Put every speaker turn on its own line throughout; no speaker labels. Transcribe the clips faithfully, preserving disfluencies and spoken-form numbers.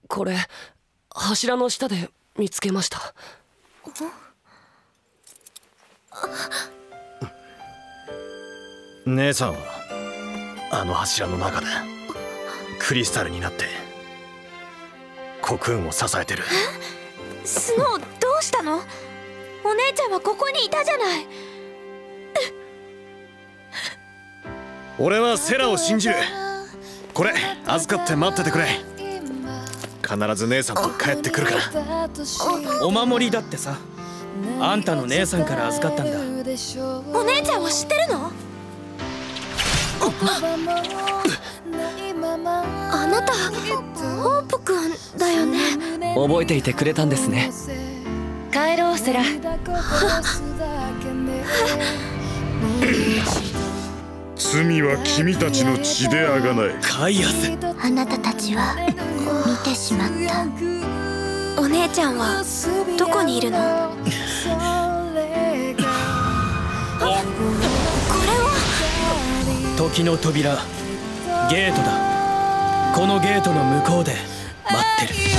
これ柱の下で見つけました。
姉さんはあの柱の中でクリスタルになってコクーンを支えてる。
スノー、どうしたの？お姉ちゃんはここにいたじゃない。
俺はセラを信じる。これ預かって待っててくれ。必ず姉さんと帰ってくるから。
お守りだってさ、あんたの姉さんから預かったんだ。
お姉ちゃんは知ってるの？あなたホープくんだよね。
覚えていてくれたんですね。
帰ろうセラ。
罪は君たちの血であがない。
カイアス、
あなたたちは見てしまった。お姉ちゃんはどこにいるの？これは
時の扉、ゲートだ。このゲートの向こうで待ってる。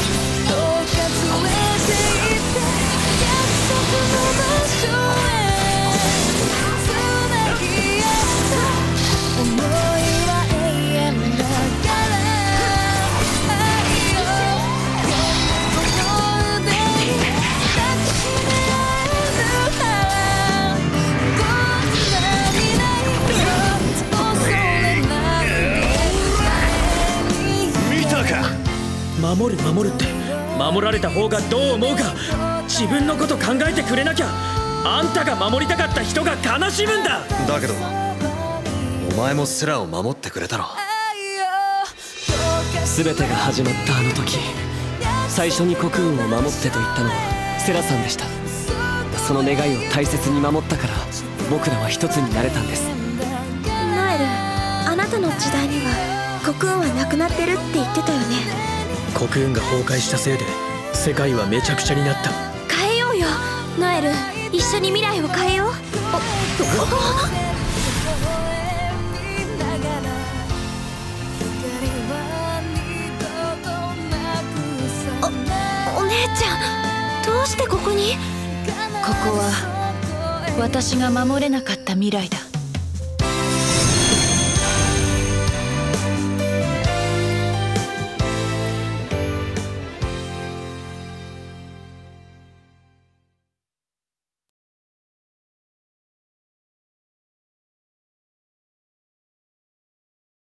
守る守るって守られた方がどう思うか。自分のこと考えてくれなきゃ。あんたが守りたかった人が悲しむんだ。
だけどお前もセラを守ってくれたろ。
全てが始まったあの時、最初にコクーンを守ってと言ったのはセラさんでした。その願いを大切に守ったから僕らは一つになれたんです。
ノエル、あなたの時代にはコクーンはなくなってるって言ってたよね。
コクーンが崩壊したせいで世界はめちゃくちゃになった。
変えようよノエル、一緒に未来を変えよう。お、お姉ちゃん、どうしてここに？
ここは私が守れなかった未来だ。